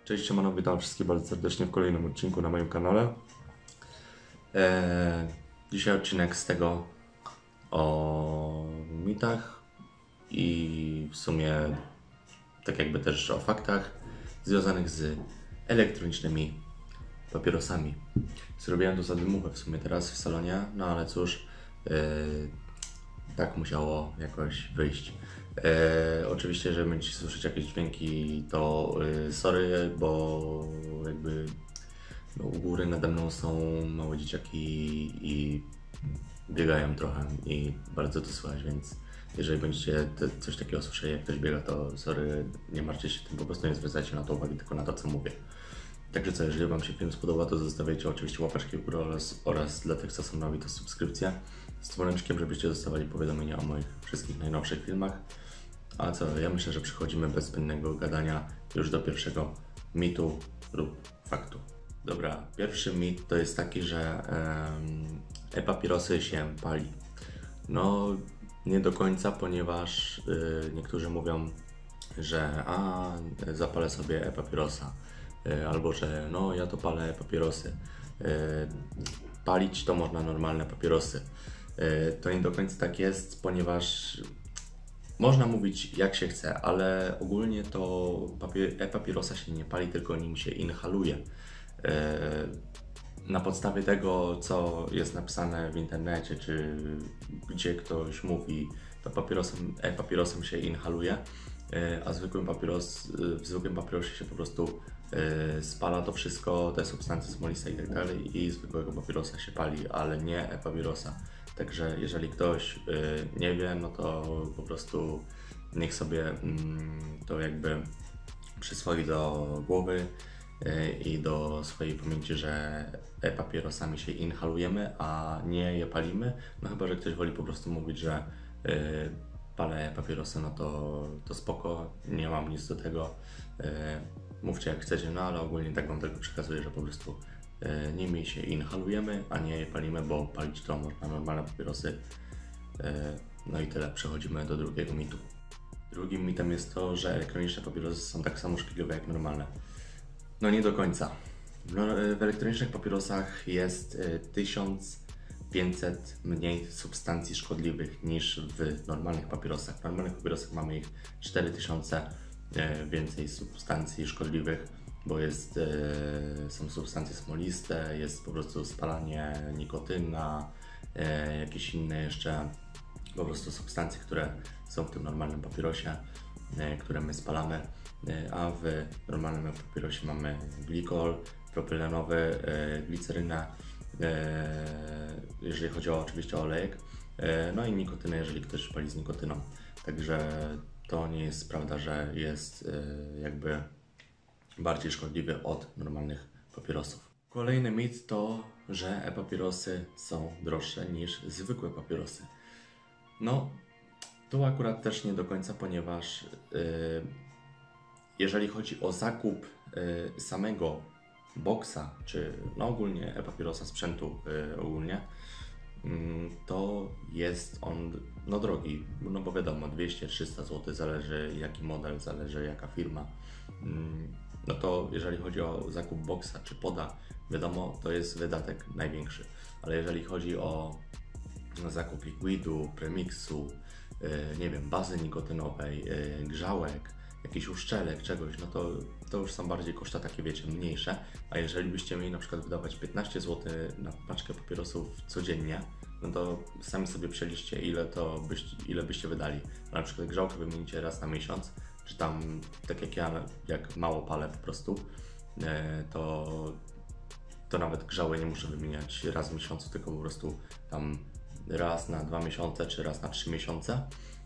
Cześć, siemano, witam wszystkich bardzo serdecznie w kolejnym odcinku na moim kanale. Dzisiaj odcinek z tego o mitach i w sumie tak jakby też o faktach związanych z elektronicznymi papierosami. Zrobiłem to za dymówę w sumie teraz w salonie, no ale cóż, tak musiało jakoś wyjść. Oczywiście, jeżeli będziecie słyszeć jakieś dźwięki, to sorry, bo jakby u góry nade mną są małe dzieciaki i biegają trochę i bardzo to słychać, więc jeżeli będziecie coś takiego słyszeli, jak ktoś biega, to sorry, nie martwcie się tym, po prostu nie zwracajcie na to uwagi, tylko na to, co mówię. Także co, jeżeli Wam się film spodoba, to zostawiajcie oczywiście łapeczki w górę oraz dla tych, co są nowi, to subskrypcja z dzwoneczkiem, żebyście dostawali powiadomienia o moich wszystkich najnowszych filmach. A co, ja myślę, że przechodzimy bez zbędnego gadania już do pierwszego mitu lub faktu. Dobra, pierwszy mit to jest taki, że e-papierosy się pali. No, nie do końca, ponieważ niektórzy mówią, że zapalę sobie e-papierosa. Albo że no ja to palę papierosy. Palić to można normalne papierosy. To nie do końca tak jest, ponieważ można mówić jak się chce, ale ogólnie to e-papierosa się nie pali, tylko nim się inhaluje. Na podstawie tego, co jest napisane w internecie, czy gdzie ktoś mówi, to e-papierosem się inhaluje, a w zwykłym papierosie się po prostu spala to wszystko, te substancje smoliste i tak dalej, i zwykłego papierosa się pali, ale nie e-papierosa. Także jeżeli ktoś nie wie, no to po prostu niech sobie to jakby przyswoi do głowy i do swojej pamięci, że e-papierosami się inhalujemy, a nie je palimy. No chyba że ktoś woli po prostu mówić, że palę papierosy, no to spoko, nie mam nic do tego. Mówcie jak chcecie, no ale ogólnie tak Wam tylko przekazuję, że po prostu nimi się inhalujemy, a nie je palimy, bo palić to można normalne papierosy. No i tyle, przechodzimy do drugiego mitu. Drugim mitem jest to, że elektroniczne papierosy są tak samo szkodliwe jak normalne. No nie do końca. W elektronicznych papierosach jest 1500 mniej substancji szkodliwych niż w normalnych papierosach. W normalnych papierosach mamy ich 4000 więcej substancji szkodliwych, bo są substancje smoliste, jest po prostu spalanie, nikotyna, jakieś inne jeszcze po prostu substancje, które są w tym normalnym papierosie, które my spalamy, a w normalnym papierosie mamy glikol propylenowy, glicerynę, jeżeli chodzi oczywiście o olejek, no i nikotynę, jeżeli ktoś pali z nikotyną. Także to nie jest prawda, że jest jakby bardziej szkodliwy od normalnych papierosów. Kolejny mit to, że e-papierosy są droższe niż zwykłe papierosy. No, tu akurat też nie do końca, ponieważ jeżeli chodzi o zakup samego boksa, czy no ogólnie e-papierosa, sprzętu ogólnie, to jest on no drogi, no bo wiadomo 200-300 zł, zależy jaki model, zależy jaka firma. No to jeżeli chodzi o zakup boksa czy poda, wiadomo, to jest wydatek największy, ale jeżeli chodzi o zakup likwidu, premixu, nie wiem, bazy nikotynowej, grzałek, jakiś uszczelek, czegoś, no to już są bardziej koszta takie, wiecie, mniejsze, a jeżeli byście mieli na przykład wydawać 15 zł na paczkę papierosów codziennie, no to sami sobie przeliczcie, ile byście wydali. Na przykład grzałkę wymienicie raz na miesiąc, czy tam, tak jak ja, jak mało palę po prostu, to nawet grzały nie muszę wymieniać raz w miesiącu, tylko po prostu tam raz na 2 miesiące, czy raz na 3 miesiące.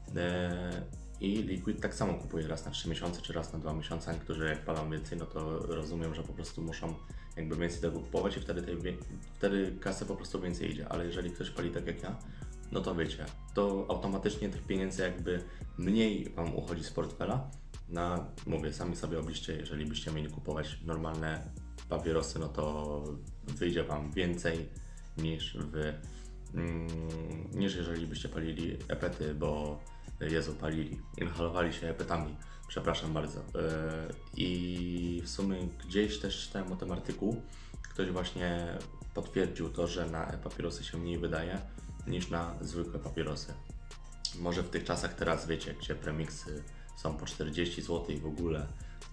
I liquid tak samo kupuję raz na 3 miesiące, czy raz na 2 miesiące. A niektórzy jak palą więcej, no to rozumiem, że po prostu muszą jakby więcej tego kupować i wtedy kasę po prostu więcej idzie. Ale jeżeli ktoś pali tak jak ja, no to wiecie, to automatycznie tych pieniędzy jakby mniej Wam uchodzi z portfela. Mówię, sami sobie obliczcie, jeżeli byście mieli kupować normalne papierosy, no to wyjdzie Wam więcej niż jeżeli byście palili epety, bo Jezu, palili, inhalowali się epetami Przepraszam bardzo. I w sumie gdzieś też czytałem o tym artykuł. Ktoś właśnie potwierdził to, że na e-papierosy się mniej wydaje niż na zwykłe papierosy. Może w tych czasach teraz, wiecie, gdzie premixy są po 40 zł i w ogóle,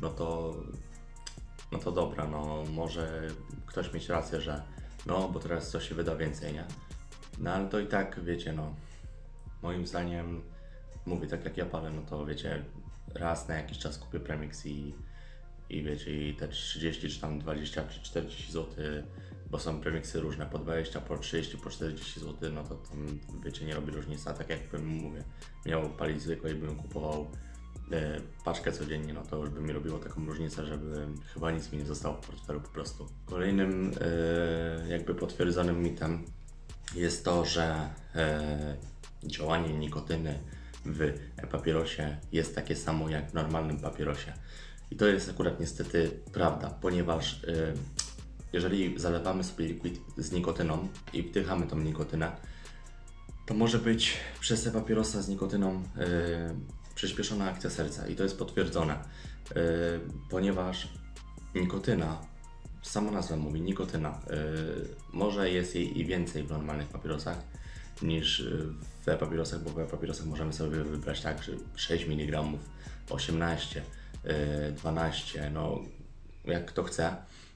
no to dobra, no może ktoś mieć rację, że no bo teraz coś się wyda więcej, nie? No ale to i tak, wiecie, no moim zdaniem, mówię tak jak ja palę, no to wiecie, raz na jakiś czas kupię premix i wiecie, i te 30 czy tam 20 czy 40 zł, bo są premixy różne, po 20, po 30, po 40 zł, no to tam, wiecie, nie robi różnicy, a tak jakbym, mówię, miał palić zwykłe i bym kupował paczkę codziennie, no to już by mi robiło taką różnicę, żeby chyba nic mi nie zostało w portfelu po prostu. Kolejnym jakby potwierdzonym mitem jest to, że działanie nikotyny w e-papierosie jest takie samo jak w normalnym papierosie. I to jest akurat niestety prawda, ponieważ jeżeli zalewamy sobie liquid z nikotyną i wdychamy tą nikotynę, to może być przez e-papierosa z nikotyną przyspieszona akcja serca i to jest potwierdzone, ponieważ nikotyna, sama nazwa mówi nikotyna, może jest jej i więcej w normalnych papierosach niż w e-papierosach, bo w e-papierosach możemy sobie wybrać tak, że 6 mg, 18, 12, no jak kto chce.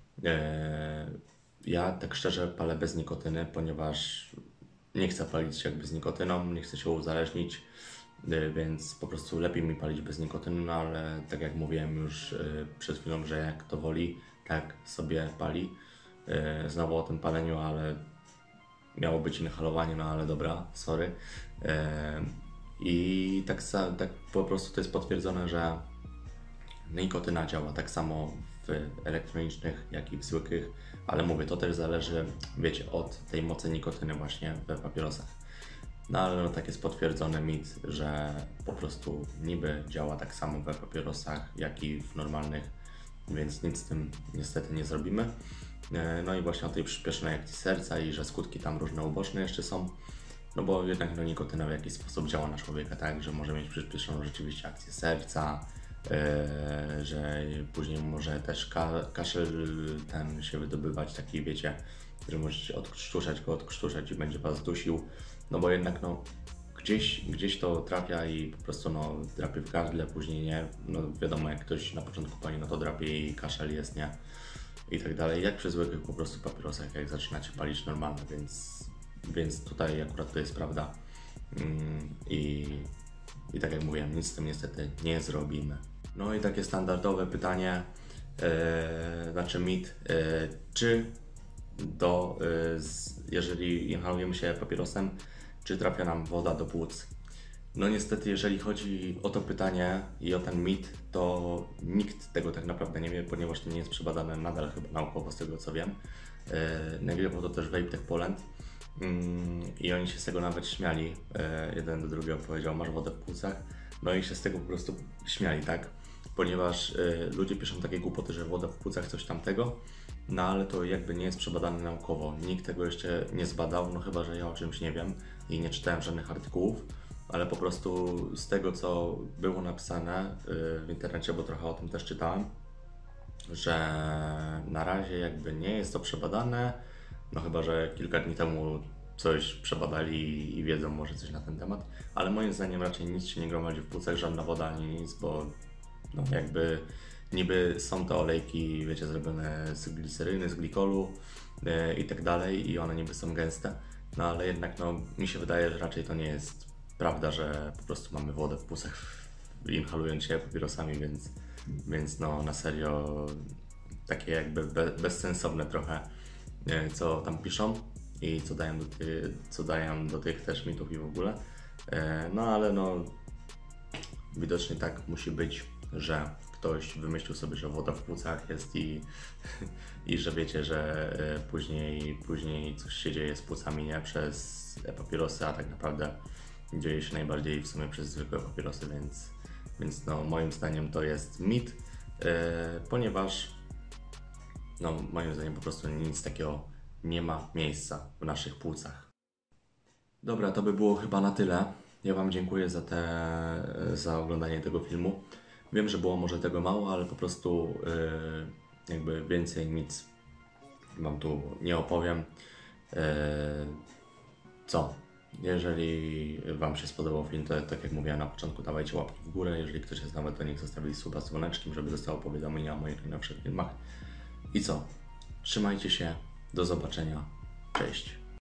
Ja tak szczerze palę bez nikotyny, ponieważ nie chcę palić jakby z nikotyną, nie chcę się uzależnić, więc po prostu lepiej mi palić bez nikotyny, no ale tak jak mówiłem już przed chwilą, że jak kto woli, tak sobie pali. Znowu o tym paleniu, ale miało być inhalowanie, no ale dobra, sorry. I tak po prostu to jest potwierdzone, że nikotyna działa tak samo w elektronicznych, jak i w zwykłych, ale mówię, to też zależy, wiecie, od tej mocy nikotyny właśnie w papierosach. No ale no, tak jest potwierdzony mit, że po prostu niby działa tak samo w papierosach, jak i w normalnych, więc nic z tym niestety nie zrobimy. No i właśnie o tej przyspieszonej akcji serca i że skutki tam różne uboczne jeszcze są, no bo jednak no, nikotyna w jakiś sposób działa na człowieka tak, że może mieć przyspieszoną rzeczywiście akcję serca, że później może też kaszel ten się wydobywać, taki wiecie, że możecie odkrztuszać i będzie Was dusił, no bo jednak no gdzieś to trafia i po prostu no drapie w gardle, później nie, no wiadomo jak ktoś na początku pali, no to drapie i kaszel jest, nie, i tak dalej, jak przy zwykłych po prostu papierosach, jak zaczynacie palić normalne, więc tutaj akurat to jest prawda. I tak jak mówiłem, nic z tym niestety nie zrobimy. No i takie standardowe pytanie, znaczy mit, czy jeżeli inhalujemy się papierosem, czy trafia nam woda do płuc? No niestety, jeżeli chodzi o to pytanie i o ten mit, to nikt tego tak naprawdę nie wie, ponieważ to nie jest przebadane nadal chyba naukowo, z tego co wiem. Nagrywał to też Vape Tech Poland i oni się z tego nawet śmiali. Jeden do drugiego powiedział, masz wodę w płucach, no i się z tego po prostu śmiali, tak? Ponieważ ludzie piszą takie głupoty, że woda w płucach coś tamtego, no ale to jakby nie jest przebadane naukowo. Nikt tego jeszcze nie zbadał, no chyba, że ja o czymś nie wiem i nie czytałem żadnych artykułów, ale po prostu z tego, co było napisane w internecie, bo trochę o tym też czytałem, że na razie jakby nie jest to przebadane, no chyba, że kilka dni temu coś przebadali i wiedzą może coś na ten temat, ale moim zdaniem raczej nic się nie gromadzi w płucach, żadna woda ani nic, bo no jakby niby są te olejki, wiecie, zrobione z gliceryny, z glikolu i tak dalej i one niby są gęste, no ale jednak no mi się wydaje, że raczej to nie jest prawda, że po prostu mamy wodę w płucach inhalując się papierosami, więc no na serio takie jakby bezsensowne trochę, co tam piszą i co dają do tych też mitów i w ogóle. No ale no widocznie tak musi być, że ktoś wymyślił sobie, że woda w płucach jest i że wiecie, że później coś się dzieje z płucami, nie przez papierosy, a tak naprawdę dzieje się najbardziej w sumie przez zwykłe papierosy, więc no moim zdaniem to jest mit, ponieważ no moim zdaniem po prostu nic takiego nie ma miejsca w naszych płucach. Dobra, to by było chyba na tyle. Ja Wam dziękuję za oglądanie tego filmu. Wiem, że było może tego mało, ale po prostu jakby więcej nic Wam tu nie opowiem. Co? Jeżeli Wam się spodobał film, to tak jak mówiłem na początku, dawajcie łapki w górę. Jeżeli ktoś jest nowy, to niech zostawi suba z dzwoneczkiem, żeby dostało powiadomienia o moich najnowszych filmach. I co? Trzymajcie się, do zobaczenia, cześć.